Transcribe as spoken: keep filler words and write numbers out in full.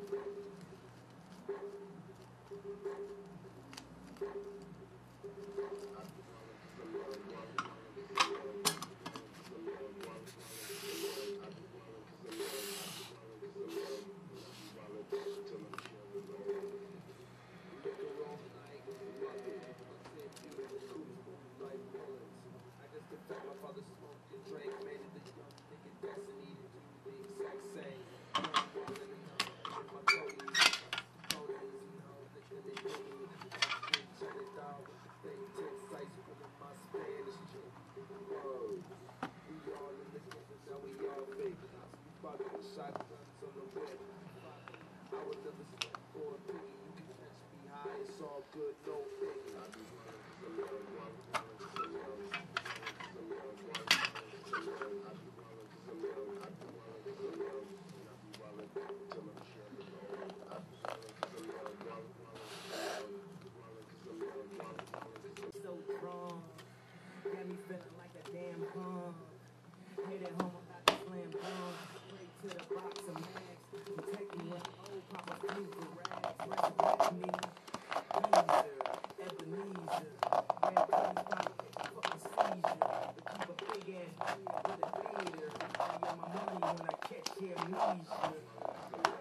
So strong, got me feeling like a damn bum. Hit it home about the slam dunk. Straight to the box of mags. Protect me when I'm old, pop my feet for rags. Resurrect me. Easer, Ebenezer. Red comes pocket, fucking seizure. But keep a big ass beard with a theater. I get my money when I catch amnesia.